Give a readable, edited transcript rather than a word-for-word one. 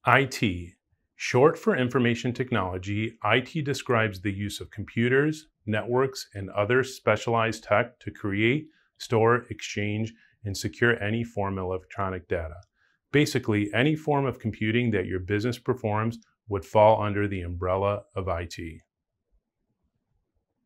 IT. Short for information technology, IT describes the use of computers, networks, and other specialized tech to create, store, exchange, and secure any form of electronic data. Basically, any form of computing that your business performs would fall under the umbrella of IT.